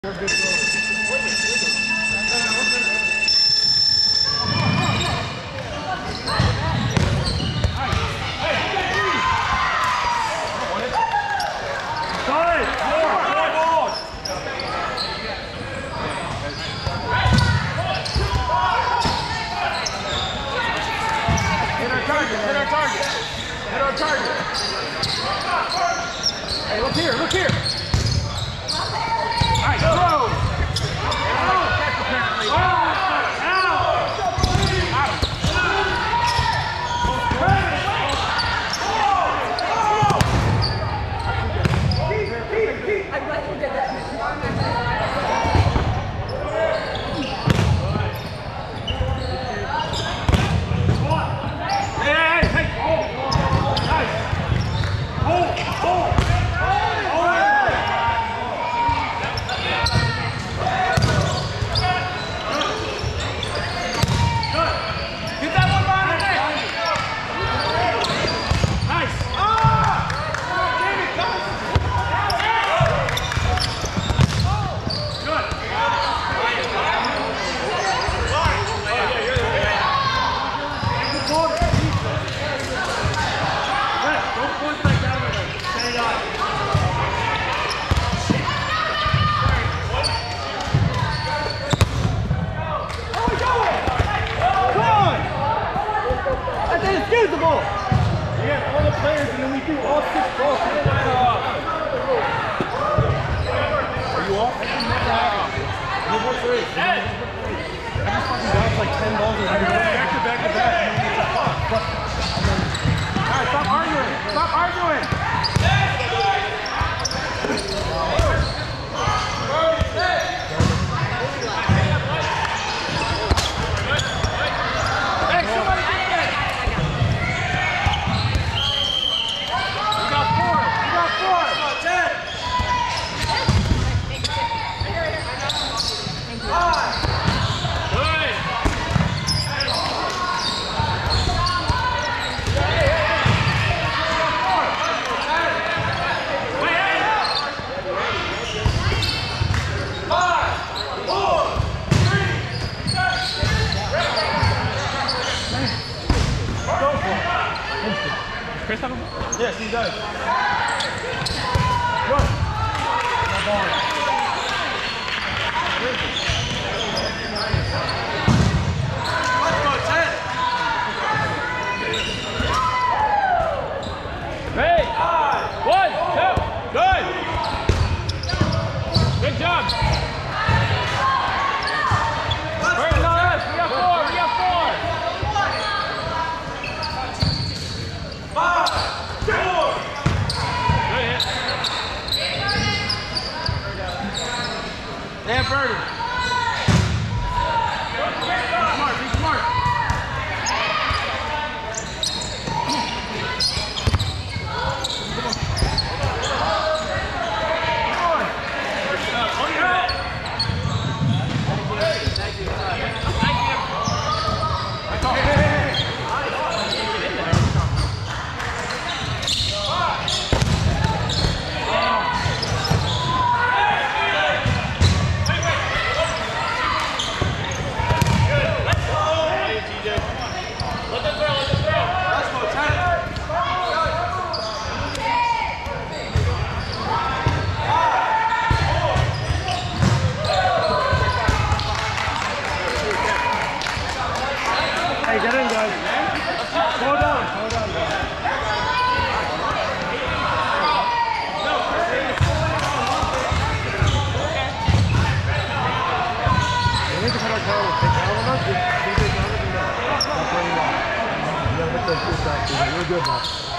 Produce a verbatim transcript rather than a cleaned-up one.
Hey, look here, look here. All right, throw. Catch apparently. I'm glad you did that. Excusable! We have all the players and then we do all six balls. Are you off? That can never happen. You have one for eight. I just fucking bounced like ten balls and I'm going back to back to back. Alright, stop arguing! Stop arguing! Chris have him? Yes, he does. Run. My ball. Let's go, ten. Hey! One, two, good! Good job! Burton on us, we got four, we got four! Five, four. Good hit. Damn Birdie. Smart, be smart. Hey, get in, guys. Slow down, slow down, guys. We need to cut our towel. Take towel on us. We're good, man. You're good, man.